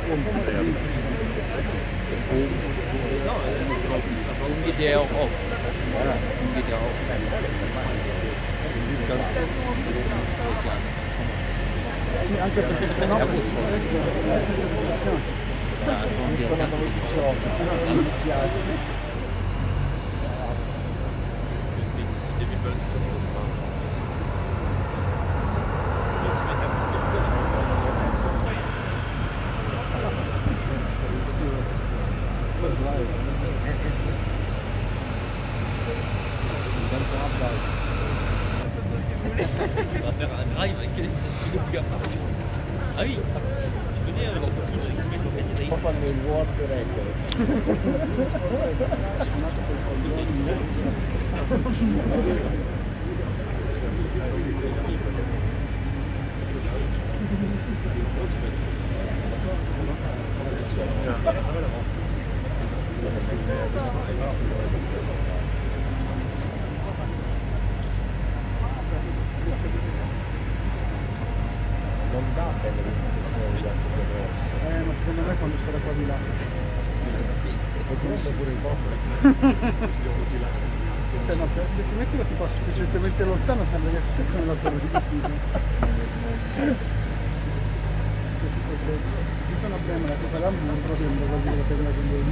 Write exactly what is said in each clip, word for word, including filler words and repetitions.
Warum geht der ja auch auf? Warum geht der auf? Sì, anche perché se no... On va faire un drive avec les gars. Ah oui, je venais avoir beaucoup de qui m'est organisé. Può fare il world record. Non dà bene eh, ma secondo me quando sarà qua di là e comunque pure il posto cioè no, se, se si metteva tipo sufficientemente lontano sembra che c'è come la torre di Pisa io sono a premere la tutta l'anno non però sembra quasi che la premere con voi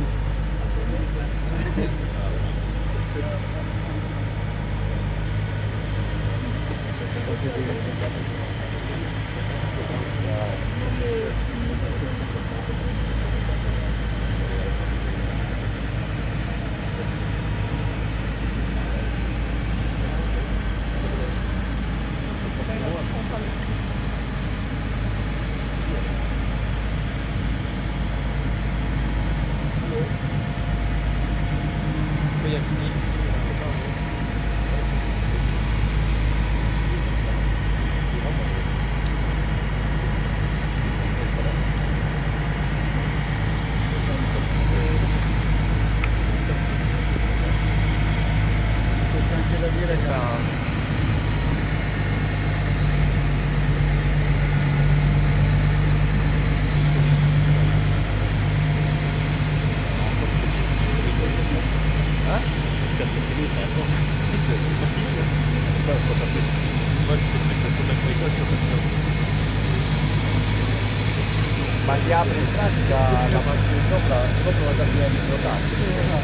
ma si apre in pratica la parte di sopra, sopra la cabina di rotazione,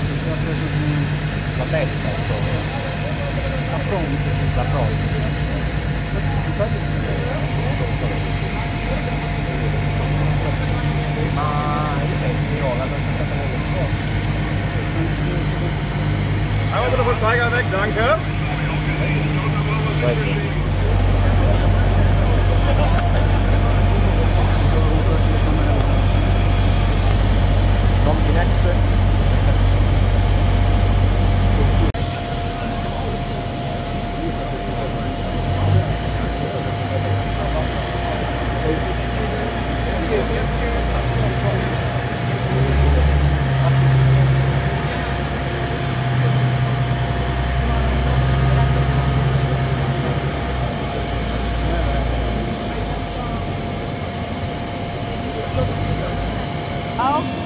la testa insomma, la fronte, la fronte. Ma i pezzi no, l'hanno stata nel fuoco. Einmal bitte von Tiger weg, danke. Come the next bit. Oh.